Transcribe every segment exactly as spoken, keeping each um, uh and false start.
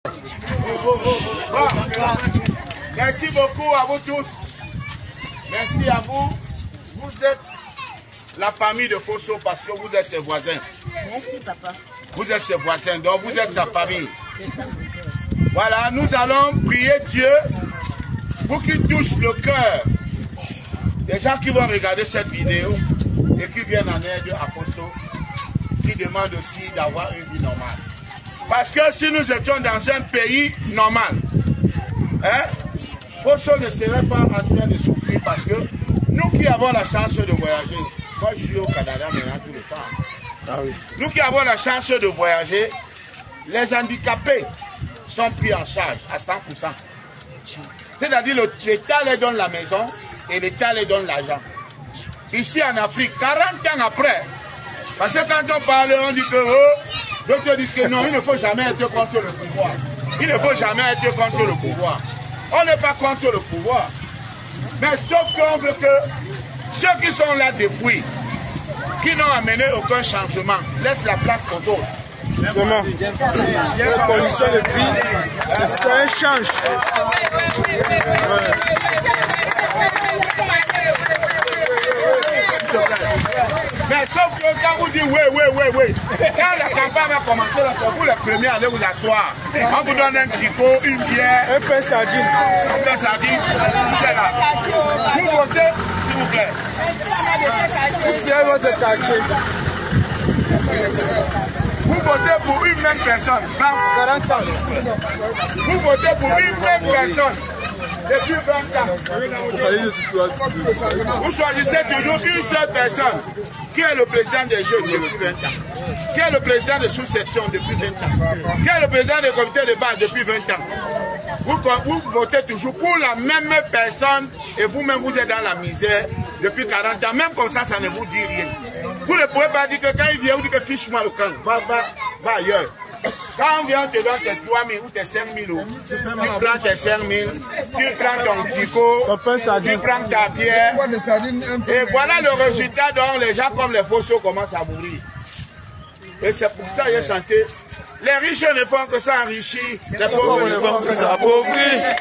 Merci beaucoup à vous tous. Merci à vous. Vous êtes la famille de Fosso parce que vous êtes ses voisins. Merci, papa. Vous êtes ses voisins, donc vous êtes sa famille. Voilà, nous allons prier Dieu pour qu'il touche le cœur des gens qui vont regarder cette vidéo et qui viennent en aide à Fosso, qui demandent aussi d'avoir une vie normale. Parce que si nous étions dans un pays normal, hein, Fosso ne serait pas en train de souffrir parce que nous qui avons la chance de voyager, moi je suis au Canada maintenant tout le temps. Ah oui. Nous qui avons la chance de voyager, les handicapés sont pris en charge à cent pour cent. C'est-à-dire l'État les donne la maison et l'État les donne l'argent. Ici en Afrique, quarante ans après, parce que quand on parle, on dit que oh, d'autres disent que non, il ne faut jamais être contre le pouvoir. Il ne faut jamais être contre le pouvoir. On n'est pas contre le pouvoir. Mais sauf qu'on veut que ceux qui sont là depuis, qui n'ont amené aucun changement, laissent la place aux autres. Justement, les conditions de vie, est-ce qu'elles changent? Mais sauf que quand vous dites oui, oui, oui, oui, quand la campagne va commencer, c'est vous les premiers à aller vous asseoir. On vous donne un psycho, une bière, un peu de sardine. Un peu de sardine, c'est là. Vous votez, s'il vous plaît. Vous fiez votre quartier. Vous votez pour une même personne. quarante ans. Vous votez pour une même personne. Depuis vingt ans. Vous choisissez toujours une seule personne qui est le président des jeunes depuis vingt ans, qui est le président de sous-section depuis vingt ans, qui est le président des comités de base depuis vingt ans. Vous, vous votez toujours pour la même personne et vous-même vous êtes dans la misère depuis quarante ans. Même comme ça, ça ne vous dit rien. Vous ne pouvez pas dire que quand il vient, vous dites que fiche-moi le camp, va, va, va ailleurs. Quand on vient, on te donne tes trois mille ou tes cinq mille, tu prends tes cinq mille, tu prends ton tico, tu prends ta bière. Et voilà le résultat dont les gens comme les Fosso commencent à mourir. Et c'est pour ça que j'ai chanté. Les riches ne font que ça enrichir, les pauvres ne font que ça appauvrir.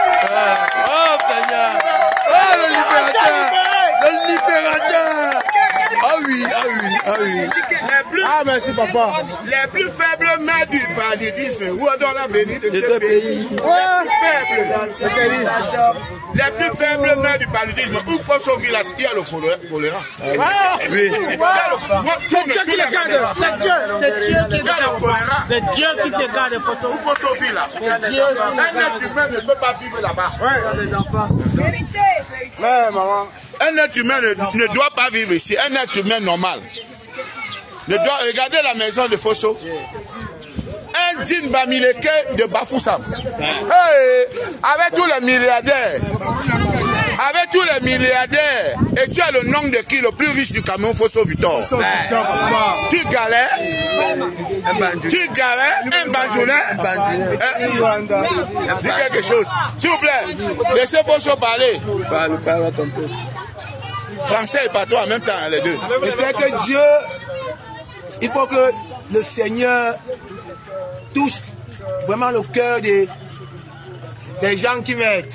Oh, Seigneur! Oh, le libérateur! Le libérateur! Ah oui, ah oui, ah oui. Les plus, ah merci papa. Les plus faibles mains du paludisme, où on a venu de ce pays. Les plus faibles. Les plus faibles mains du paludisme, où faut sauver la ski à le choléra. Ah oui. C'est Dieu qui te garde. C'est Dieu. C'est Dieu qui te garde. C'est Dieu qui te garde. Où faut sauver là. Un être humain ne peut pas vivre là-bas. Vérité. Mais maman. Un être humain ne, ne doit pas vivre ici. Un être humain normal. Ne doit regarder la maison de Fosso. Un digne Bamileke de Bafoussam. Hey, avec tous les milliardaires. Avec tous les milliardaires. Et tu as le nom de qui le plus riche du Cameroun, Fosso Victor. Tu galères. Tu galères. Un bandjoulin. Dis quelque chose. S'il vous plaît, laissez Fosso parler. Parle, parle un peu. Français et patois en même temps, les deux. Et c'est que Dieu, il faut que le Seigneur touche vraiment le cœur des, des gens qui m'aident.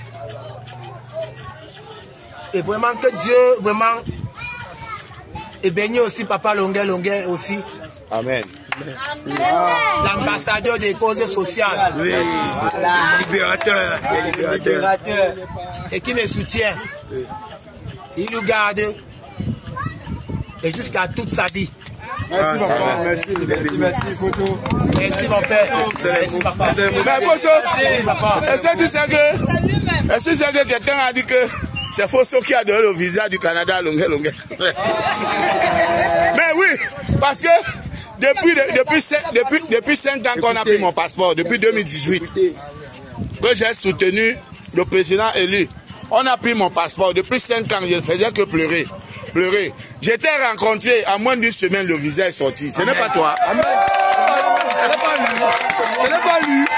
Et vraiment que Dieu, vraiment, et bénisse aussi Papa Longuet, Longuet aussi. Amen. L'ambassadeur des causes sociales. Oui, voilà. Libérateur. Libérateur. Et qui me soutient. Oui. Il nous garde et jusqu'à toute sa vie. Merci papa, merci, merci, merci, photo. Merci mon père. Merci papa. Mais Fosso, est-ce que tu sais que, est-ce que tu sais que quelqu'un a dit que c'est Fosso qui a donné le visa du Canada à Longuet Longuet? Mais oui, parce que depuis, depuis, depuis, depuis cinq ans qu'on a pris mon passeport, depuis deux mille dix-huit, que j'ai soutenu le président élu. On a pris mon passeport. Depuis cinq ans, je ne faisais que pleurer. Pleurer. J'étais rencontré, en moins d'une semaine, le visa est sorti. Ce n'est pas toi. Amen. Ce n'est pas lui. Ce n'est pas lui.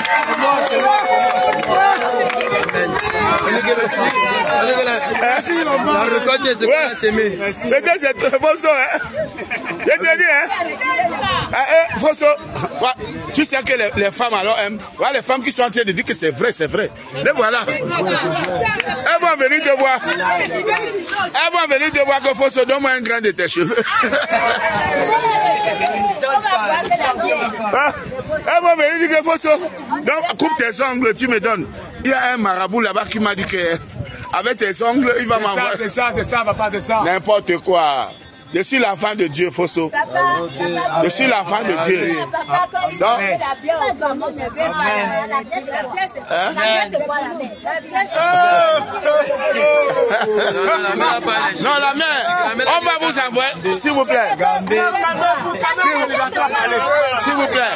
Merci maman. La reconnaissance, c'est pas s'aimer. Peut-être c'est Fosso, hein. Je te dis, hein. Fosso, Tu sais que les, les femmes alors aiment. Voilà les femmes qui sont en train de dire que c'est vrai, c'est vrai. Les voilà. Elles vont venir te voir. Elles vont venir te voir que faut se donner un grain de tes cheveux. Elles vont venir dire que faut se... Donc coupe tes ongles, tu me donnes. Il y a un marabout là-bas qui m'a dit que avec tes ongles, il va m'envoyer. C'est ça, c'est ça, papa, c'est ça. N'importe quoi. Je suis l'enfant de Dieu, Fosso. Je suis l'enfant de Dieu. Donc, hein? Non, la mère, on va vous envoyer, s'il vous plaît. S'il vous plaît.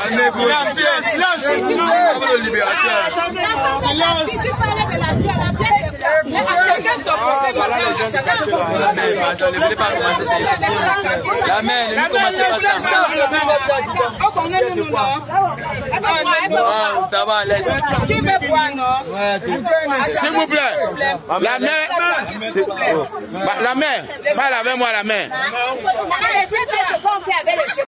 La mère, ne commencez pas ça. Ça va, laisse. Tu veux boire, non? S'il vous plaît. La mère. La mère. Parle avec moi, la mère.